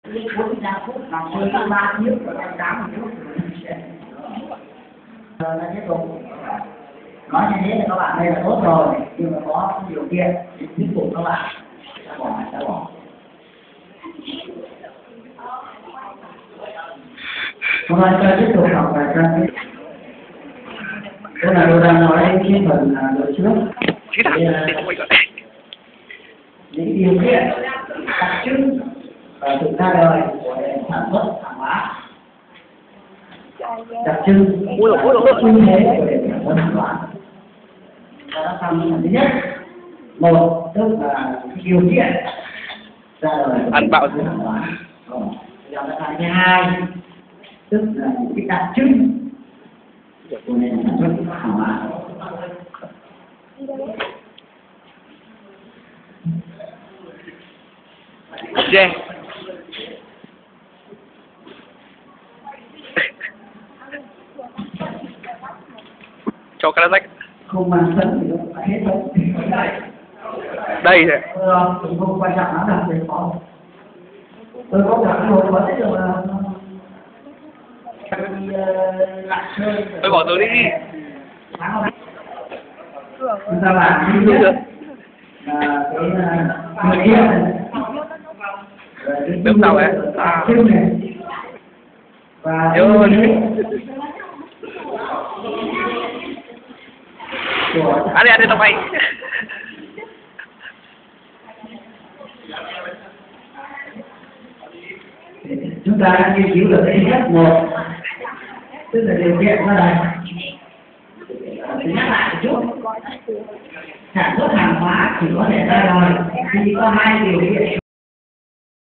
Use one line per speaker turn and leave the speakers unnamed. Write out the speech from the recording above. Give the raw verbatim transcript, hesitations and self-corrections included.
bốn mươi lăm phút mà chơi ba nước và tám mươi phút rồi nó tiếp tục. Nói như thế là các bạn đây là tốt rồi, nhưng mà có điều kiện thì thuyết phục các bạn sẽ bỏ sẽ bỏ. Hôm nay tôi tiếp tục học bài trang tiếp. Đây là tôi đang nói đến cái phần đối trước. Những điều kiện đặc trưng và sự ra đời của nền sản xuất hàng hóa. Đặc trưng và ưu thế của nền sản xuất hàng hóa. Ta đã xong thứ nhất, một tức là điều kiện ra đời của nền sản xuất hàng hóa. Giờ là thứ hai, tức là những cái đặc trưng của nền sản xuất hàng hóa.
Yeah. Cho cái rách.
Không mang sân thì nó hết thôi.
Đây này.
Ờ, không quan trọng lắm là về khó. Tôi có cả một vấn đề là
tôi bỏ tôi đi.
Chúng ta làm như thế là cái người kia này.
Đúng đâu ấy? À.
Và
rồi. Ăn đi, ăn đi tao mày.
Chúng ta đã nghiên cứu được cái thứ nhất một, tức là điều kiện ra đây. Tôi nhắc lại một chút, sản xuất hàng hóa chỉ có thể ra đời khi có hai điều kiện.